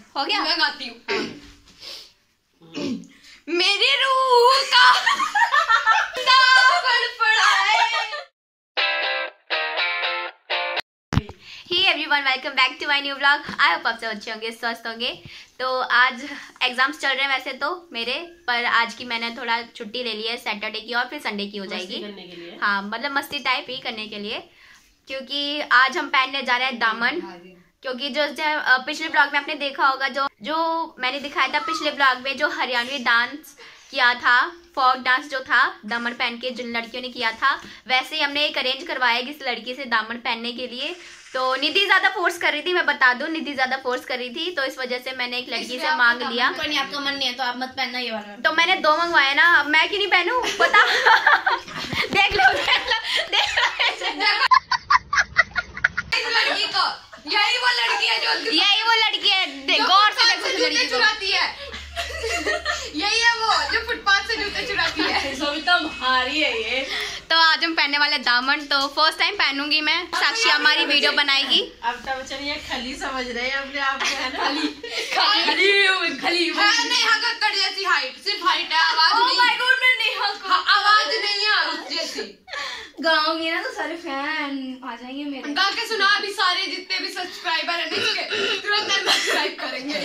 हो गया? मैं गाती हूँ। मेरी रूह का everyone, welcome back to my new vlog. I hope आप सब अच्छे होंगे, स्वस्थ होंगे। तो आज एग्जाम्स चल रहे हैं वैसे तो मेरे, पर आज की मैंने थोड़ा छुट्टी ले ली है, सैटरडे की और फिर संडे की हो जाएगी। हाँ, मतलब मस्ती टाइप ही करने के लिए, क्योंकि आज हम पहनने जा रहे हैं दामन। क्योंकि जो पिछले ब्लॉग में आपने देखा होगा, जो मैंने दिखाया था पिछले ब्लॉग में, जो हरियाणवी डांस किया था, फोक डांस जो था दामन पहन के जिन लड़कियों ने किया था, वैसे ही हमने एक अरेंज करवाया किसी लड़की से दामन पहनने के लिए। तो निधि ज्यादा फोर्स कर रही थी, मैं बता दूं, निधि ज्यादा फोर्स कर रही थी, तो इस वजह से मैंने एक लड़की से मांग लिया। कोई नहीं, आपका मन नहीं है तो आप मत पहनना ये वाला। तो मैंने 2 मंगवाए ना, मैं क्यों नहीं पहनूं, पता देख लो लड़की को, यही वो लड़की है जो गौर से देखो, लड़की चुराती है। यही है वो जो फुटपाथ से जूते चुराती है। सविता भारी है ये। तो आज हम पहनने वाले दामन, तो फर्स्ट टाइम पहनूंगी मैं। साक्षी हमारी वीडियो बनाएगी। अब तो चलिए खली समझ रहे हैं अपने आप को, है ना? खली नहीं, हकड़ जैसी हाइट, सिर्फ हाइट है, आवाज नहीं। ओह माय गॉड, मैं नहीं, आवाज नहीं है उस जैसी। गाऊंगी ना तो सारे फैन आ जाएंगे मेरे। गा के सुना, अभी सारे जितने भी सब्सक्राइबर हैं इसके तुरंत सब्सक्राइब करेंगे।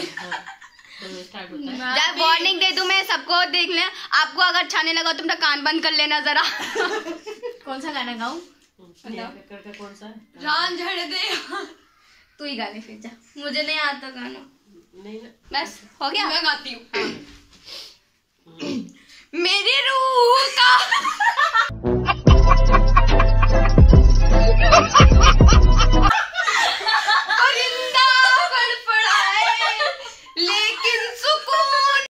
जब वार्निंग दे दूं मैं सबको, देख लें, आपको अगर अच्छा नहीं लगा तो मेरा कान बंद कर लेना जरा। कौन सा गाना गाऊं? कौन सा? जान झड़ दे। तू ही गा ले फिर, जा। मुझे नहीं आता गाना। नहीं, बस हो गया। मैं गाती हूँ। मेरी रूह का परिंदा फड़फड़ाए, लेकिन सुकून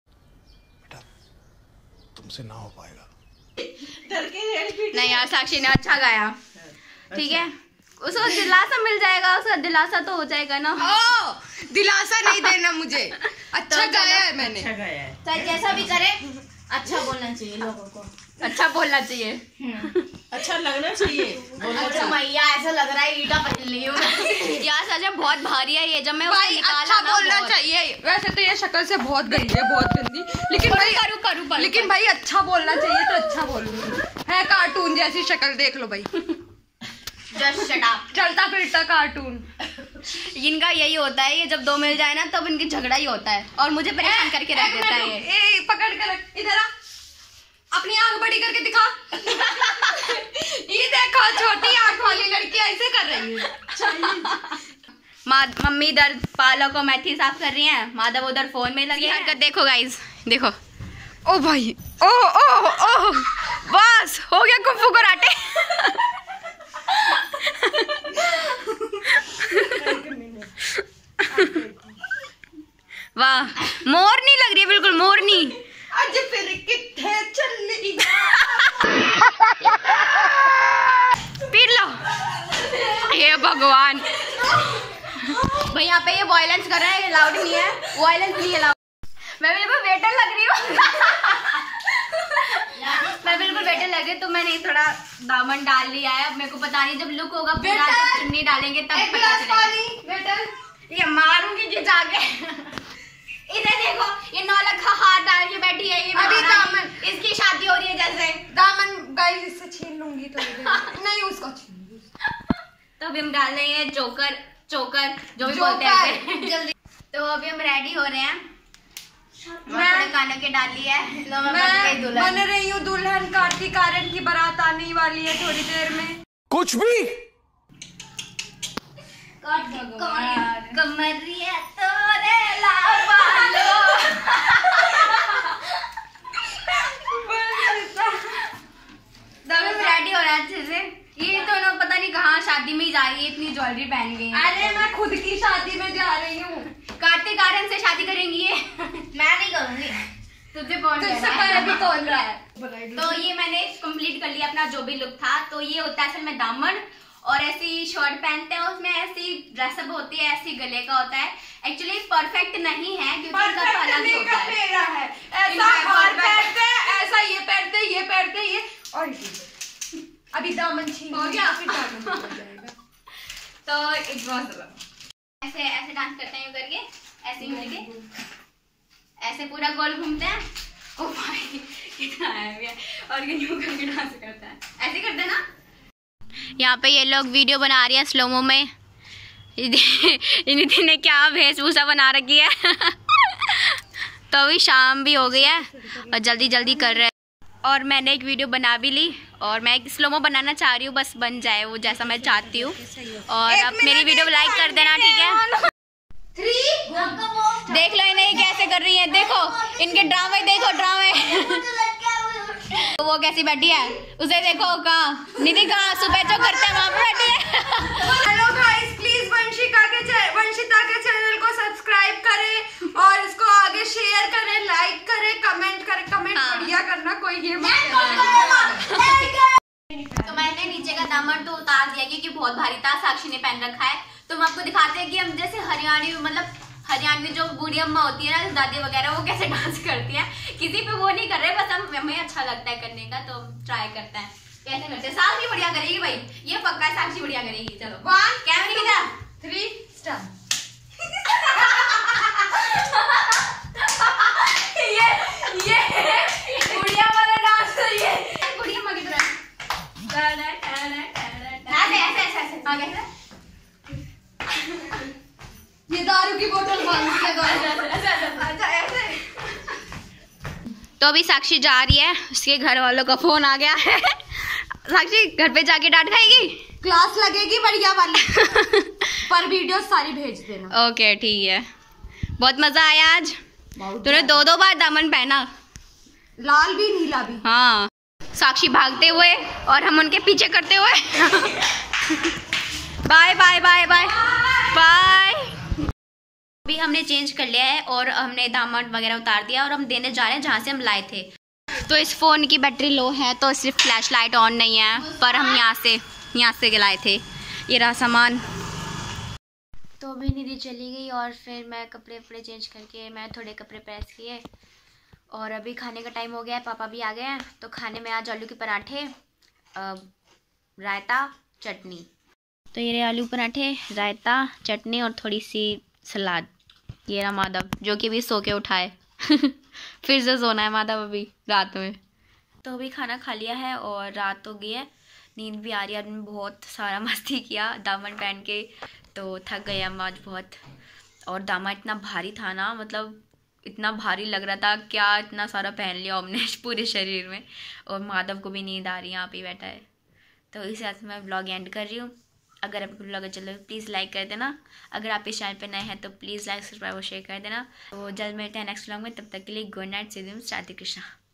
तुमसे ना हो पाएगा। नहीं यार, साक्षी ने अच्छा गाया, ठीक है, उसको दिलासा मिल जाएगा, उसका दिलासा तो हो जाएगा ना। दिलासा नहीं देना मुझे। अच्छा गाया है मैंने, अच्छा गाया है। चाहे जैसा भी करे, अच्छा बोलना चाहिए लोगों को, अच्छा बोलना चाहिए, अच्छा लगना चाहिए। अच्छा मैया, ऐसा लग रहा है ईटा पहन ली हूँ। यार सच में बहुत भारी है ये, जब मैं उसको निकाला अच्छा ना, बोलना चाहिए। वैसे तो ये शक्ल से बहुत गंदी है, बहुत गंदी, लेकिन भाई करूँ लेकिन भाई अच्छा बोलना चाहिए, तो अच्छा बोलूंगी। है कार्टून जैसी शक्ल, देख लो भाई। Just shut up. चलता फिरता कार्टून। इनका यही होता है, ये जब 2 मिल जाए ना तब इनकी झगड़ा ही होता है, और मुझे परेशान करके रख देता है ये। पकड़ कर रख, इधर आ, अपनी आंख बड़ी करके दिखा। ये देखो, छोटी आंख वाली लड़की ऐसे कर रही है। मम्मी इधर पालक और मेथी साफ कर रही हैं, माधव उधर फोन में लगी है। देखो गाइस, देखो, ओ भाई, ओ ओ ओ, बस हो गया कुफू कराटे। वाह, मोरनी लग रही है, बिल्कुल मोरनी। आज फिर किथे चली पीट लो। हे भगवान, भाई यहाँ पे ये वायलेंस कर रहा है, ये लाउड नहीं है, वायलेंस नहीं है, लाउड। मैं बिल्कुल वेटर लग रही हूँ। मैं बिल्कुल वेटर लग रही, तो मैंने थोड़ा दामन डाल लिया है। अब मेरे को पता नहीं, जब लुक होगा पूरा, जब चुन्नी डालेंगे तब पता चलेगा। ये मारूंगी जी जाके। इधर देखो, ये नौलखा हाथ डाल के बैठी है, ये अभी दामन, इसकी शादी हो रही है जैसे। दामन गाइस इससे छीन लूंगी तो नहीं, उसको छीन। तो अभी हम डाल रहे हैं चोकर जो भी बोलते हैं जल्दी। तो अभी हम रेडी हो रहे हैं, मैं गाना के डाल लिया है। मैं बन रही हूँ दुल्हन, कार्तिक आर्यन की बारात आने वाली है थोड़ी देर में। कुछ भी कमरिया तोरे लावालो। रेडी हो रहा है अच्छे से। ये दोनों पता नहीं कहाँ शादी में ही जा रही है, इतनी ज्वेलरी पहन गई है। अरे मैं खुद की शादी में जा रही हूँ। कार्तिक आर्यन से शादी करेंगी ये? मैं नहीं करूंगी। तुझे कौन कौन रहा है? तो ये मैंने कंप्लीट कर लिया अपना जो भी लुक था। तो ये होता है असल में दामन, और ऐसी शर्ट पहनते हैं, उसमें ऐसी ड्रेसअप होती है, ऐसी गले का होता है। एक्चुअली परफेक्ट नहीं है, क्योंकि इनका तो अलग होता है। ऐसा हार पहनते हैं, ऐसा ये पहनते ये, और अभी दामन छीन हो गया, फिर दामन हो जाएगा। तो ऐसे ऐसे डांस करते हैं करके, ऐसे मुड़ के ऐसे पूरा गोल घूमते हैं। ओ भाई कितना है और ये यूं करके डांस करता है, ऐसे करते हैं ना। यहाँ पे ये लोग वीडियो बना रही है स्लोमो में। इन्हीं ने क्या वेशभूषा बना रखी है। तो अभी शाम भी हो गई है और जल्दी जल्दी कर रहे हैं। और मैंने एक वीडियो बना भी ली और मैं एक स्लोमो बनाना चाह रही हूँ, बस बन जाए वो जैसा मैं चाहती हूँ। और अब मेरी वीडियो को लाइक कर देना, ठीक है। देख लो इन्हें कैसे कर रही है, देखो इनके ड्रामे, देखो ड्रामे। वो कैसी बैठी है, उसे देखो कहाँ निधि कहाँ सुबह जो करते हैं वहाँ पे बैठी है। हेलो गाइस, प्लीज वंशिता के चैनल को सब्सक्राइब करें और इसको आगे शेयर करें, लाइक करें, कमेंट करें। कमेंट बढ़िया करना, कोई ये मत कहना। तो मैंने नीचे का दामन तो उतार दिया क्योंकि बहुत भारी था, साक्षी ने पहन रखा है। तो हम आपको दिखाते हैं कि हम जैसे हरियाणवी जो बूढ़ी अम्मा होती है ना, दादी वगैरह, वो कैसे डांस करती है। किसी पे वो नहीं कर रहे, बस हमें अच्छा लगता है करने का, तो हम ट्राई करते हैं कैसे करते हैं। साक्षी बढ़िया करेगी भाई, ये पक्का है, साक्षी बढ़िया करेगी। चलो 1 कैमरे की तरफ 3 स्टार्ट। ये बुढ़िया वाला डांस है, ये बुढ़िया अम्मा की तरह। ऐसे ये दारू की बोतल बंद कर दो। अच्छा ऐसे। तो अभी साक्षी जा रही है, उसके घर वालों का फोन आ गया है। साक्षी घर पे जाके डांट खाएगी, क्लास लगेगी बढ़िया वाली। पर वीडियो सारी भेज देना। ओके ठीक है। बहुत मजा आया आज, तूने 2 बार दामन पहना, लाल भी नीला भी। हाँ, साक्षी भागते हुए और हम उनके पीछे करते हुए। Bye bye bye bye bye. अभी हमने चेंज कर लिया है और हमने दामन वगैरह उतार दिया और हम देने जा रहे हैं जहाँ से हम लाए थे। तो इस फ़ोन की बैटरी लो है तो सिर्फ फ्लैश लाइट ऑन नहीं है, पर हम यहाँ से लाए थे। ये रहा सामान। तो अभी निधि चली गई और फिर मैं कपड़े चेंज करके मैं थोड़े कपड़े प्रेस किए और अभी खाने का टाइम हो गया है, पापा भी आ गए हैं। तो खाने में आज आलू के पराठे, रायता, चटनी। तो ये रहे आलू पराठे, रायता, चटनी और थोड़ी सी सलाद। ये रहा माधव जो कि अभी सो के उठाए। फिर से सोना है माधव अभी रात में। तो अभी खाना खा लिया है और रात हो गई है, नींद भी आ रही है। हमने बहुत सारा मस्ती किया दामन पहन के, तो थक गए हम आज बहुत। और दामन इतना भारी था ना, मतलब इतना भारी लग रहा था, क्या इतना सारा पहन लिया हमने पूरे शरीर में। और माधव को भी नींद आ रही है, यहाँ पे बैठा है। तो इस साथ मैं व्लॉग एंड कर रही हूँ। अगर आपको व्लॉग अच्छा लगे प्लीज़ लाइक कर देना। अगर आप इस चैनल पे नए हैं तो प्लीज़ लाइक, सब्सक्राइब और शेयर कर देना। तो जल्द मिलते हैं नेक्स्ट व्लॉग में, तब तक के लिए good night, see you, Radhe Krishna.